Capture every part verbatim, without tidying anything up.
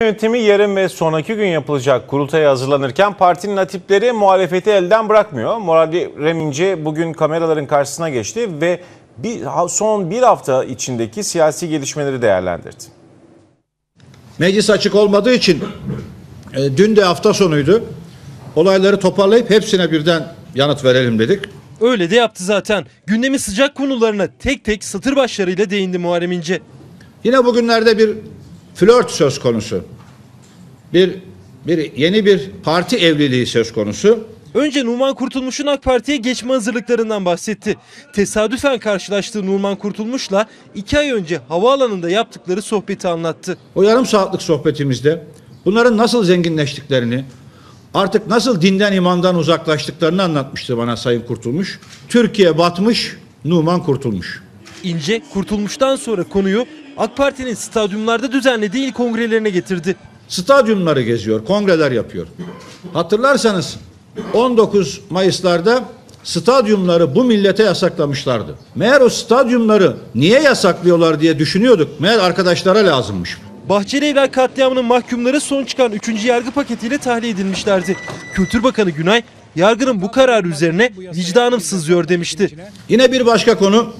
Yönetimi yarın ve sonraki gün yapılacak kurultaya hazırlanırken partinin hatipleri muhalefeti elden bırakmıyor. Muharrem İnce bugün kameraların karşısına geçti ve bir, son bir hafta içindeki siyasi gelişmeleri değerlendirdi. Meclis açık olmadığı için e, dün de hafta sonuydu. Olayları toparlayıp hepsine birden yanıt verelim dedik. Öyle de yaptı zaten. Gündemin sıcak konularına tek tek satır başlarıyla değindi Muharrem İnce. Yine bugünlerde bir flört söz konusu. Bir, bir yeni bir parti evliliği söz konusu. Önce Numan Kurtulmuş'un AK Parti'ye geçme hazırlıklarından bahsetti. Tesadüfen karşılaştığı Numan Kurtulmuş'la iki ay önce havaalanında yaptıkları sohbeti anlattı. O yarım saatlik sohbetimizde bunların nasıl zenginleştiklerini, artık nasıl dinden imandan uzaklaştıklarını anlatmıştı bana Sayın Kurtulmuş. Türkiye batmış, Numan kurtulmuş. İnce Kurtulmuş'tan sonra konuyu AK Parti'nin stadyumlarda düzenlediği il kongrelerine getirdi. Stadyumları geziyor, kongreler yapıyor. Hatırlarsanız on dokuz Mayıs'larda stadyumları bu millete yasaklamışlardı. Meğer o stadyumları niye yasaklıyorlar diye düşünüyorduk. Meğer arkadaşlara lazımmış. Bahçelievler katliamının mahkumları son çıkan üçüncü yargı paketiyle tahliye edilmişlerdi. Kültür Bakanı Günay, yargının bu kararı üzerine vicdanım sızlıyor demişti. Yine bir başka konu,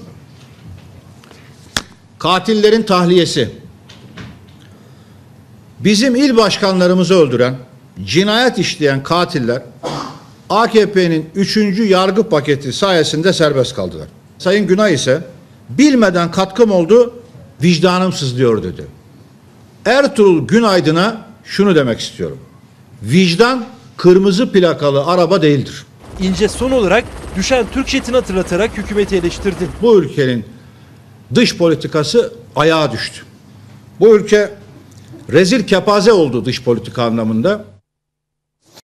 katillerin tahliyesi. Bizim il başkanlarımızı öldüren, cinayet işleyen katiller A K P'nin üçüncü yargı paketi sayesinde serbest kaldılar. Sayın Günay ise bilmeden katkım oldu, vicdanım sızlıyor dedi. Ertuğrul Günaydın'a şunu demek istiyorum. Vicdan kırmızı plakalı araba değildir. İnce son olarak düşen Türk jetini hatırlatarak hükümeti eleştirdi. Bu ülkenin dış politikası ayağa düştü. Bu ülke rezil kepaze oldu dış politika anlamında.